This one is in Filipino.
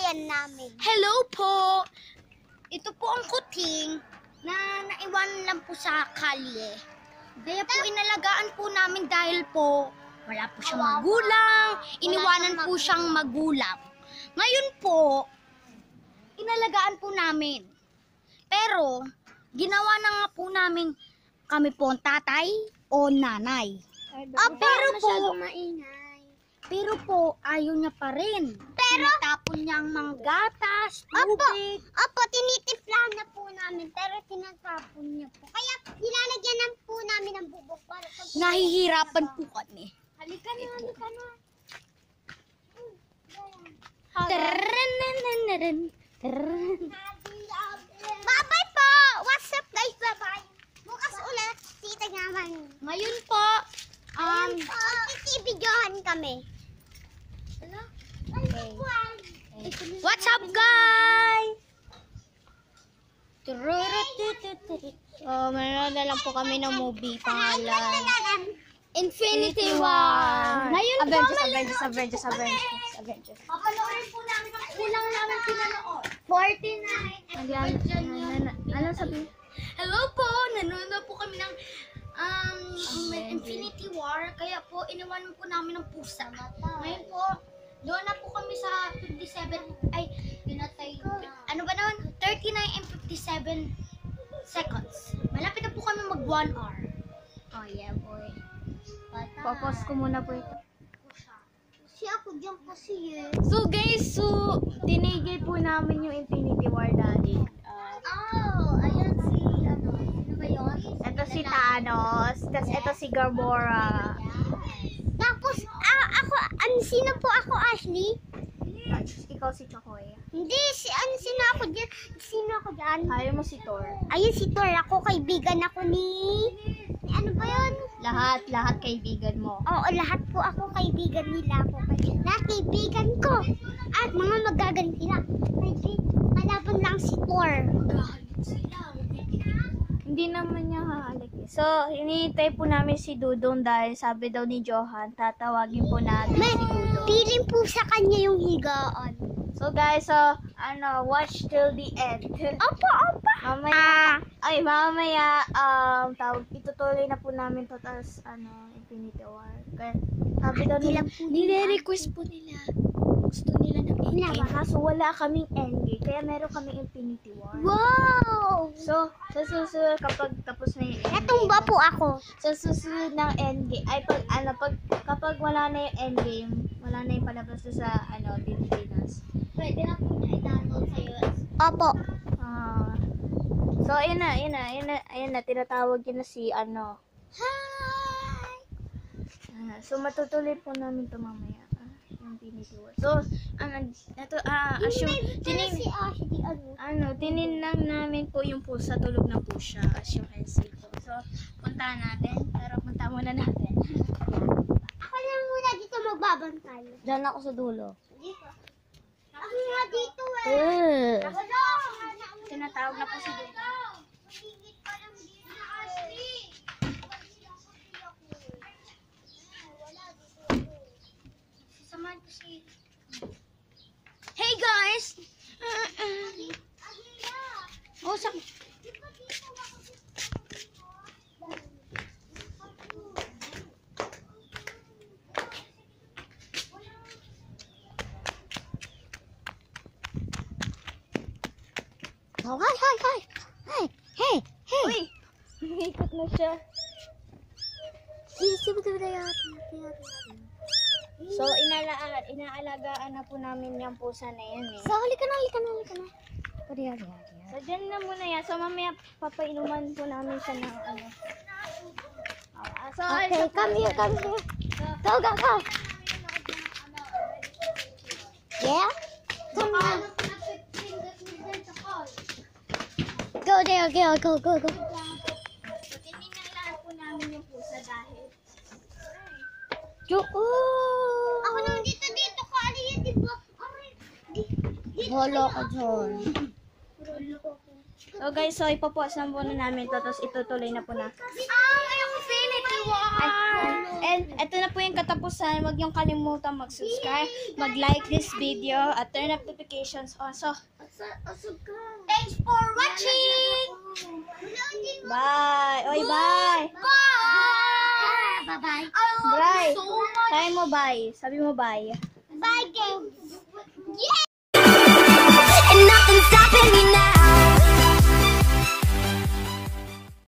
bayan namin. Hello po! Ito po ang kuting na naiwan lang po sa kalye. Kaya po inalagaan po namin dahil po wala po siyang magulang. Iniwanan po siyang magulang. Ngayon po, inalagaan po namin. Pero, ginawa na nga po namin kami po ang tatay o nanay. Pero po, ayaw niya pa rin. Tinatapon niyang manggatas, tubig. Opo, tinitiplahan na po namin, pero tinatapon niya po. Kaya nilalagyan na po namin ng bubok para pag... Nahihirapan po kami. Halika na. Bye-bye po! What's up guys? Bye-bye! Bukas ulit, tita naman. Ngayon po, Titibidyohan kami. what's up guys? Manonood na lang po kami ng movie, pangalan Infinity War. Ngayon Avengers. Papanoorin po namin ang kulang namin pinanood. 49 Ano sabi? Hello po, nanonood po kami ng Infinity War, kaya po iniwanan po namin ng pusa. Ngayon po, doon na po kami sa 57, ano ba naman? 39 and 57 seconds. Malapit na po kami mag 1 hour. Oh yeah boy. Popos ko muna po ito. Kasi ako dyan kasi eh. So guys, tinigil po namin yung Infinity War dahil Ayan si ano ba yun? ito si Thanos, tapos ito si Gamora. Tapos, sino po ako, Ashley? Ikaw si Chokoy. Hindi, sino ako dyan? Sino ako dyan? Ayaw mo si Thor. Ayun si Thor, ako kaibigan ako ni ano ba yun? Lahat kaibigan mo. Oo, lahat po ako kaibigan nila. Lahat kaibigan ko. At mga magaganti lang. Kalaban lang si Thor. Hindi naman niya hahalik. So, hinihintay po namin si Dudong dahil sabi daw ni Johan, tatawagin po natin si Dudong. Piling po sa kanya yung higaan. So guys, watch till the end. Opo. Mamaya, itutuloy na po namin to, tapos, Infinity War. Kaya, sabi daw nila, Nire-request po nila. Gusto nila ng eh, kaso wala kaming endgame, kaya meron kaming Infinity War. Wow! So, sa susunod, kapag tapos na yung endgame, Natumba po ako. sa susunod ng endgame, kapag wala na yung endgame, wala na yung palabas na sa, Pilipinas. Pwede na po niya i-download sa US. Opo. So, ayun na, tinatawag yun na si, Hi! so, matutuloy po namin ito mamaya. Yung Infinity War. So, Si Ashley, tininang namin po yung pusa, tulog na po siya, as you can see po. So, punta muna natin. Ako lang muna dito magbabantay. Diyan ako sa dulo. Dito. Ako nga dito eh. Ako lang. Tinatawag na po si Dudo. Higit pa lang dito na Ashley. Samahan ko si... Hey guys! Hey. Uy! Ikot na siya. So, inaalagaan na po namin yung pusa na yan eh. So, halika na. So, dyan na muna yan. So, mamaya papainuman po namin siya ng So, Okay, come here. Go. Yeah? Come on. Go there, go. So, tininalaan po namin yung pusa dahil Ako nang dito ka. Ano yan, diba? Holo ka dyan. So guys, ipapuas na muna namin to, tapos itutuloy na po na. Infinity War! then, ito na po yung katapusan. Huwag niyong kalimutan mag-subscribe, mag-like this video, at turn notifications on. So, Thanks for watching! bye! Oy, bye! Bye! Bye-bye. I love Bye! you so much! Sabi mo bye. Sabi mo bye. Bye, kids. Yeah! And nothing's stopping me now.